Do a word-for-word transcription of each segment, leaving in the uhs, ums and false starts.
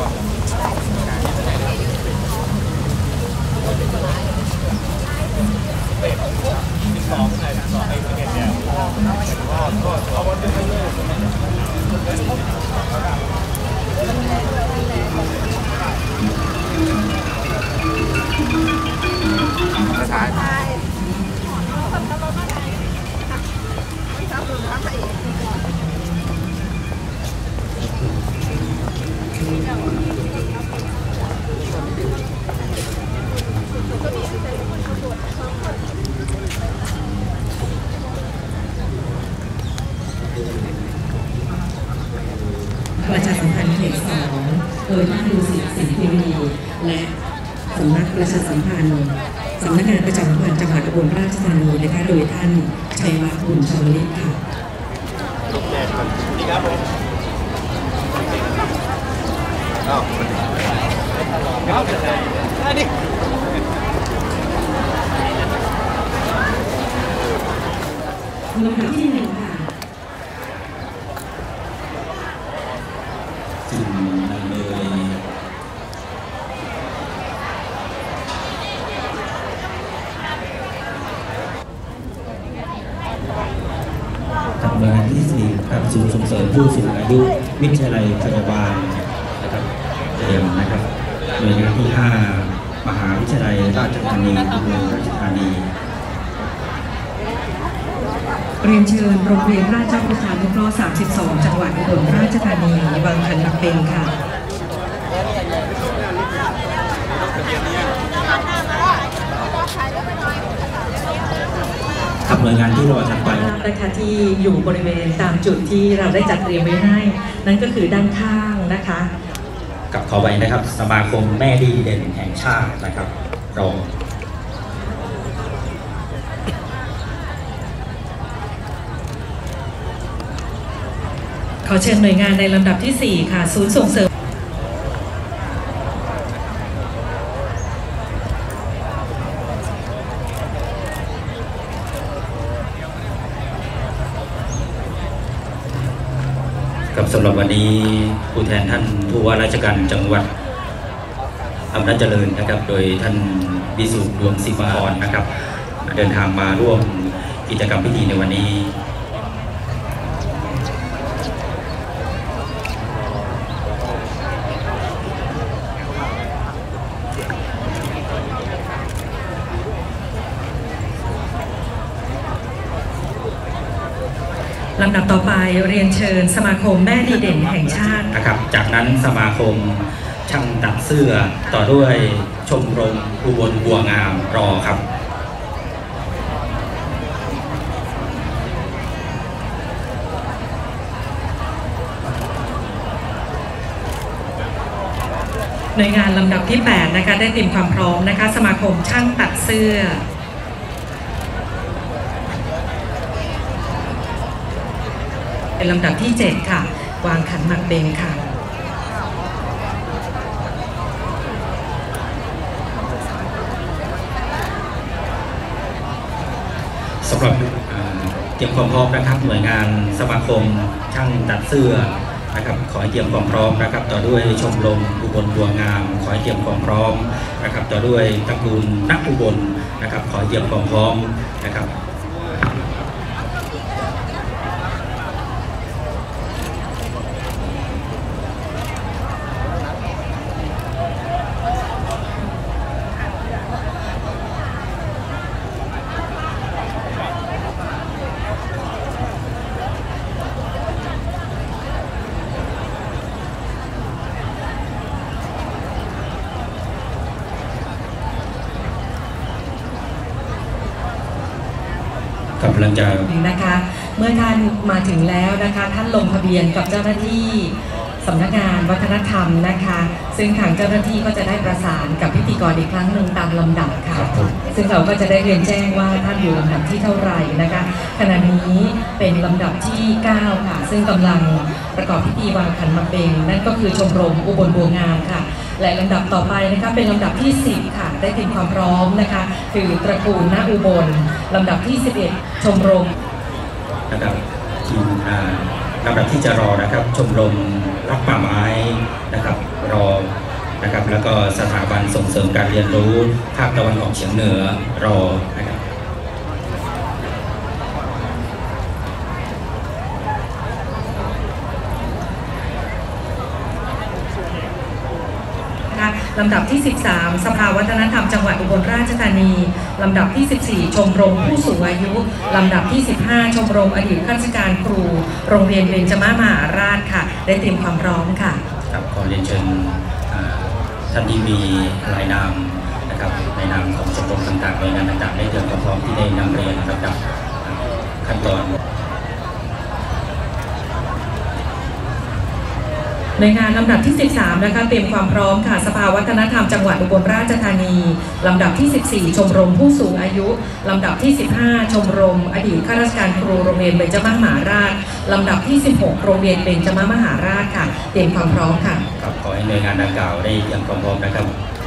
สองไอ้สองไอ้เก็บเนี่ยเอาวันเป็นเลยสุดท้ายประชาสัมพันธ์เขตสองโดยท่านดูสิทธิ์สินพิมีและสำนักประชาสัมพันธ์สำนักงานประชาสัมพันธ์จังหวัดอุบลราชธานีนะคะโดยท่านชัยวัฒน์บุญชวลิตค่ะดีครับผมอ้าวครับอันนี้ลำดับที่หนึ่งค่ะจึงนำเลยทำงานที่สี่กับศูนย์ส่งเสริมผู้สูงอายุวิทยาลัยพยาบาลนะครับเตรียมนะครับหน่วยงานที่ห้ามหาวิทยาลัยราชธานีอุบลราชธานีเรียนเชิญโรงเรียนราชประชานุเคราะห์สามสิบสองจังหวัดอุบลราชธานีบางขันนักเป็นค่ะกับหน่วยงานที่รอถัดไปนะคะที่อยู่บริเวณตามจุดที่เราได้จัดเตรียมไว้ให้นั่นก็คือด้านข้างนะคะกับขอไว้นะครับสมาคมแม่ดีเด่นแห่งชาตินะครับรองขอเชิญหน่วยงานในลำดับที่สี่ค่ะศูนย์ส่งเสริมกับสำหรับวันนี้ผู้แทนท่านผู้ว่าราชการจังหวัดอำนาจเจริญนะครับโดยท่านวิสุทธิ์ดวงศิวากรนะครับเดินทางมาร่วมกิจกรรมพิธีในวันนี้ลำดับต่อไปเรียนเชิญสมาคมแม่ดีเด่นแห่งชาตินะครับจากนั้นสมาคมช่างตัดเสื้อต่อด้วยชมรมอุบลบัวงามรอครับหน่วยงานลำดับที่แปดนะคะได้เตรียมความพร้อมนะคะสมาคมช่างตัดเสื้อเป็นลำดับที่เจ็ดค่ะวางขันหมากเบงค่ะสำหรับเตรียมความพร้อมนะครับหน่วยงานสมาคมช่างตัดเสื้อนะครับขอให้เตรียมความพร้อมนะครับต่อด้วยชมรมอุบลบัวงามขอให้เตรียมความพร้อมนะครับต่อด้วยตระกูลนักอุบลนะครับขอให้เตรียมความพร้อมนะครับกำลังจะนะคะเมื่อท่านมาถึงแล้วนะคะท่านลงทะเบียนกับเจ้าหน้าที่สำนักงานวัฒนธรรมนะคะซึ่งทางเจ้าหน้าที่ก็จะได้ประสานกับพิธีกรอีกครั้งหนึ่งตามลำดับค่ะซึ่งเราก็จะได้เรียนแจ้งว่าท่านอยู่ลำดับที่เท่าไหร่นะคะขณะนี้เป็นลำดับที่เก้าค่ะซึ่งกำลังประกอบพิธีวางขันหมากเบงนั่นก็คือชมรมอุบลบัวงามค่ะและลำดับต่อไปนะคะเป็นลำดับที่สิบค่ะได้เตรียมความพร้อมนะคะคือตระกูลณอุบลลำดับที่สิบเอ็ดชมรมนะครับทีมลำดับที่จะรอนะครับชมรมรักป่าไม้นะครับรอแล้วก็สถาบันส่งเสริมการเรียนรู้ภาคตะวันออกเฉียงเหนือรอนะครับลำดับที่สิบสามสภาวัฒนธรรมจังหวัดอุบลราชธานีลำดับที่สิบสี่ชมรมผู้สูงอายุลำดับที่สิบห้าชมรมอดีตข้าราชการครูโรงเรียนเบญจมหาราชค่ะได้เตรียมความพร้อมค่ะครับขอเรียนเชิญท่านที่มีรายนามนะครับในนามของชมรมต่างๆหน่วยงานต่างๆได้เตรียมความพร้อมที่ได้นำเรียนระดับขั้นตอนในงานลำดับที่สิบสามนะคะเตรียมความพร้อมค่ะสภาวัฒนธรรมจังหวัดอุบลราชธานีลำดับที่สิบสี่ชมรมผู้สูงอายุลำดับที่สิบห้าชมรมอดีตข้าราชการครูโรงเรียนเบญจมหาราชลำดับที่สิบหกโรงเรียนเบญจมหาราชค่ะเตรียมความพร้อมค่ะครับขอให้หน่วยงานดังกล่าวได้เตรียมความพร้อมนะครับ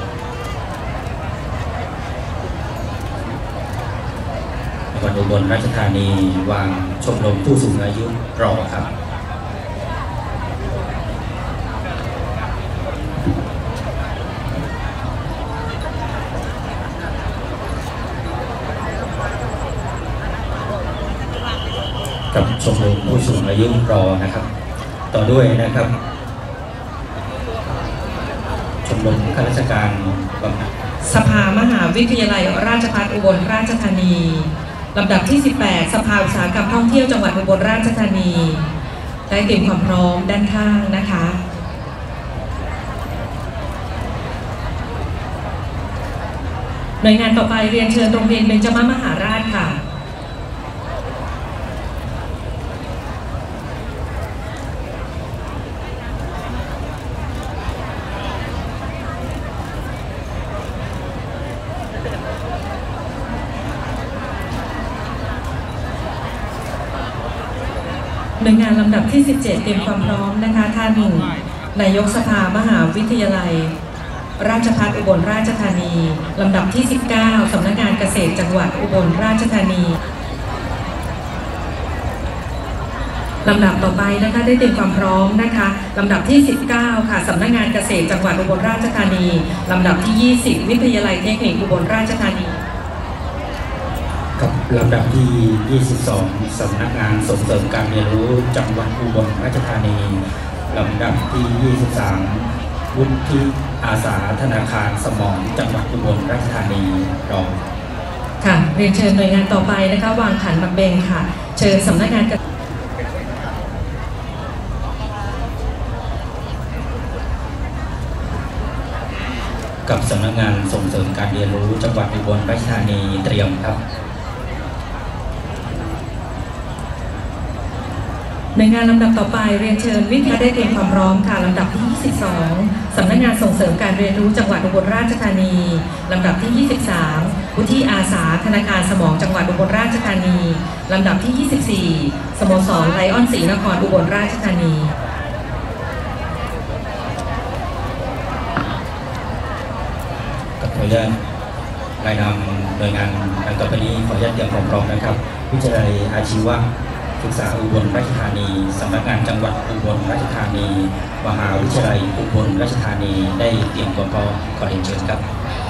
จังหวัดอุบลราชธานีวางชมรมผู้สูงอายุรอครับกับชมรมผู้สูงอายุรอนะครับต่อด้วยนะครับชมรมข้าราชการสภามหาวิทยาลัยราชภัฏอุบลราชธานีลำดับที่สิบแปดสภาอุตสาหกรรมท่องเที่ยวจังหวัดอุบลราชธานีได้เตรียมความพร้อมด้านข้างนะคะหน่วยงานต่อไปเรียนเชิญโรงเรียนเบญจมหาราชค่ะหน่วยงานลำดับที่สิบเจ็ดเตรียมความพร้อมนะคะท่านนายกสภามหาวิทยาลัยราชภัฏอุบลราชธานีลำดับที่สิบเก้าสำนักงานเกษตรจังหวัดอุบลราชธานีลำดับต่อไปนะคะได้เตรียมความพร้อมนะคะลำดับที่สิบเก้าค่ะสำนักงานเกษตรจังหวัดอุบลราชธานีลำดับที่ยี่สิบวิทยาลัยเทคนิคอุบลราชธานีกับลำดับที่ยี่สิบสองสำนักงานส่งเสริมการเรียนรู้จังหวัดอุบลราชธานีลำดับที่ยี่สิบสามวุฒิอาสาธนาคารสมองจังหวัดอุบลราชธานีรองค่ะเรียนเชิญหน่วยงานต่อไปนะคะวางขันหมากเบงค่ะเชิญสำนักงานกับสำนักงานส่งเสริมการเรียนรู้จังหวัดอุบลราชธานีเตรียมครับในงานลำดับต่อไปเรียนเชิญวิทยาได้เตรียมความพร้อมค่ะลำดับที่ยี่สิบสองสำนักงานส่งเสริมการเรียนรู้จังหวัดอุบลราชธานีลำดับที่ยี่สิบสามวุฒิอาสาธนาคารสมองจังหวัดอุบลราชธานีลำดับที่ยี่สิบสี่สโมสรไลออนศรีนครอุบลราชธานีกับขออนุญาตรายนามหน่วยงานดังต่อไปนี้ขออนุญาตเตรียมความพร้อมนะครับวิทยาลัยอาชีวะศึกษาอุบลราชธานีสำนักงานจังหวัดอุบลราชธานีมหาวิทยาลัยอุบลราชธานีได้เตรียมความพร้อมขอเรียนเชิญครับ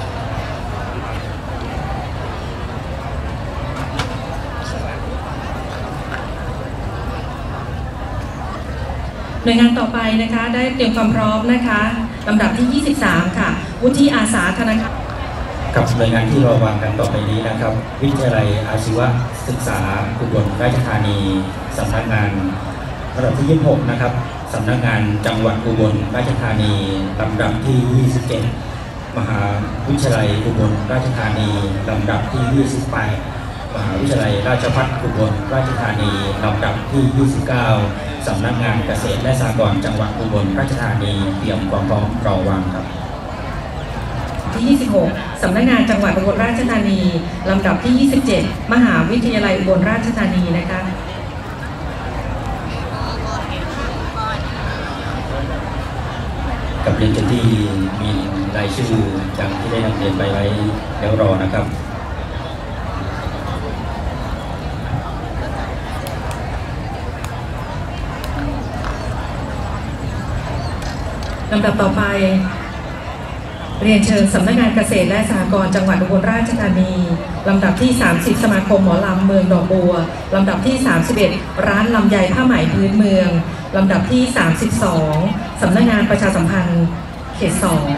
หน่วยงานต่อไปนะคะได้เตรียมความพร้อมนะคะลำดับที่ยี่สิบสามค่ะวุฒิอาสาธนาคารกับหน่วยงานที่เราวางกันต่อไปนี้นะครับวิทยาลัยอาชีวศึกษาอุบลราชธานีสำนักงานระดับที่ยี่สิบหกนะครับสำนักงานจังหวัดอุบลราชธานีลำดับที่ยี่สิบเจ็ดมหาวิทยาลัยอุบลราชธานีลำดับที่ยี่สิบแปดมหาวิทยาลัยราชภัฏอุบลราชธานีลำดับที่ยี่สิบเก้าสำนักงานเกษตรและสหกรณ์จังหวัดอุบลราชธานีเตรียมความพร้อมรอวางครับที่ยี่สิบหกสำนักงานจังหวัดอุบลราชธานีลำดับที่ยี่สิบเจ็ดมหาวิทยาลัยอุบลราชธานีนะคะกับเรียนที่มีรายชื่อดังที่ได้นำเรียนไปไว้แล้วรอนะครับลำดับต่อไปเรียนเชิญสำนักงานเกษตรและสหกรณ์จังหวัดอุบลราชธานีลำดับที่สามสิบสมาคมหมอลำเมืองดอกบัวลำดับที่สามสิบเอ็ดร้านลำไยผ้าไหมพื้นเมืองลำดับที่สามสิบสองสำนักงานประชาสัมพันธ์เขตสอง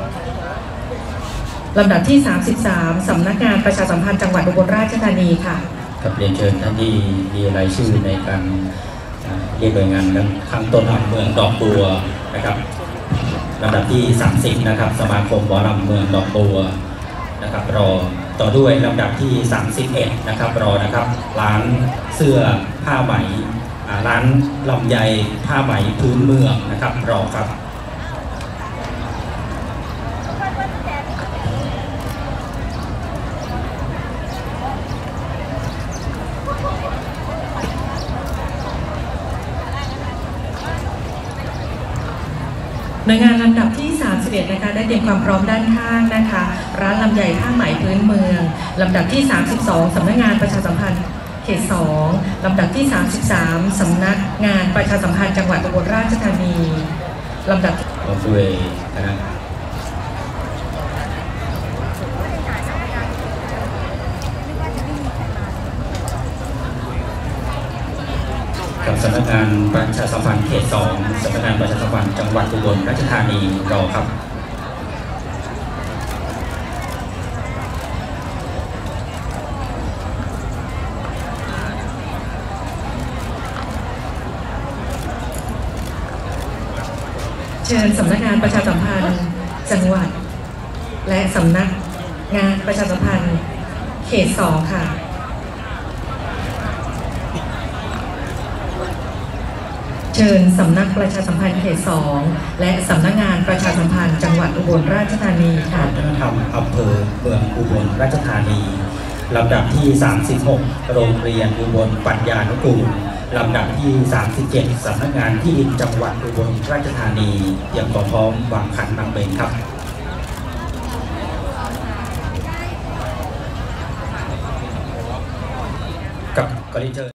ลำดับที่สามสิบสามสำนักงานประชาสัมพันธ์จังหวัดอุบลราชธานีค่ะกับเรียนเชิญท่านที่มีรายชื่อในการเรียกหน่วยงานข้างต้นอำเมืองดอกบัวนะครับลำดับที่สามสิบนะครับสมาคมหมอลำเมืองดอกบัวนะครับรอต่อด้วยลำดับที่สามสิบเอ็ดนะครับรอนะครับร้านเสื้อผ้าไหมร้านลำไยผ้าไหมพื้นเมืองนะครับรอครับหน่วยงานลำดับที่สามสิบเอ็ดนะคะได้เตรียมความพร้อมด้านข้างนะคะร้านลำไยผ้าไหมพื้นเมืองลำดับที่สามสิบสองสำนักงานประชาสัมพันธ์เขตสองลำดับที่สามสิบสามสำนักงานประชาสัมพันธ์จังหวัดอุบลราชธานีลำดับด้วยนะกับสำนักงานประชาสัมพันธ์เขตสองสำนักงานประชาสัมพันธ์จังหวัดอุบลราชธานีรอครับเชิญสำนักงานประชาสัมพันธ์จังหวัดและสำนักงานประชาสัมพันธ์เขตสองค่ะเชิญสำนักประชาสัมพันธ์เขตสองและสำนักงานประชาสัมพันธ์จังหวัดอุบลราชธานีค่ะวัฒนธรรมอำเภอเมืองอุบลราชธานีลำดับที่สามสิบหกโรงเรียนอุบลปัญญานุกูลลำดับที่สามสิบเจ็ดสำนักงานที่ดินจังหวัดอุบลราชธานีเตรียมพร้อมวางขันนำเบญครับกับกริเจอ